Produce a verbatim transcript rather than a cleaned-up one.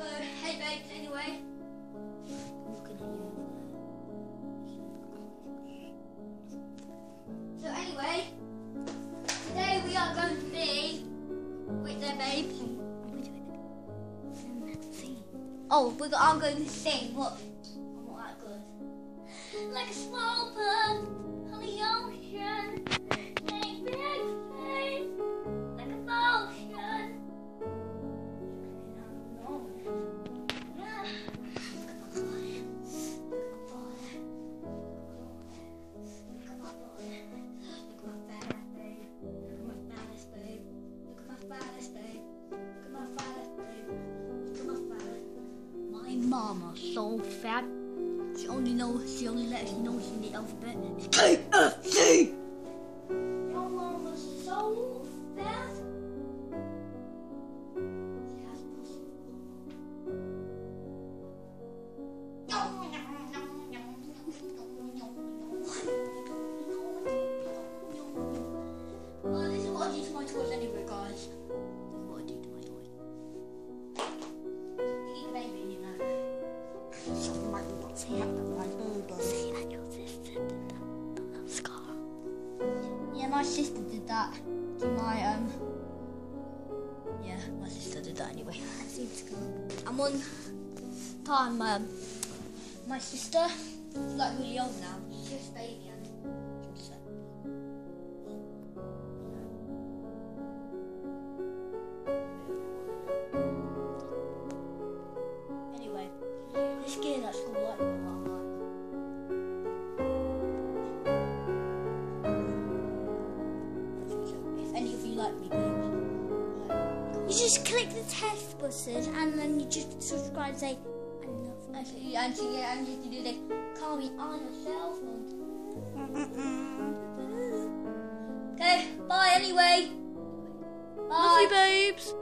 hey babes, anyway. Looking at you. So anyway, today we are going to be. Wait there, babe. Oh, we got, I'm going to sing. What? I'm not that good. Like a small bird on the ocean, make big waves like a motion. Mama so fat. She only knows. She only lets you know she's in the alphabet. It's K F C. Your mama's so fat. Well, this is what I do to my toys anyway, guys. This is what I do to my toys. Eat a baby, you know. Say that your sister did that. That scar. Yeah, my sister did that to my um. Yeah, my sister did that anyway. I see the scar. And one time, um, my sister, she's like really old now. She's just a baby, and she's so. Anyway, this kid at school like me a lot. If any of you like me, please. You just click the test button and then you just subscribe and say, I love you. Actually, and you, yeah, and you can do the call me on yourself. Okay, bye anyway. Bye. Love you, babes.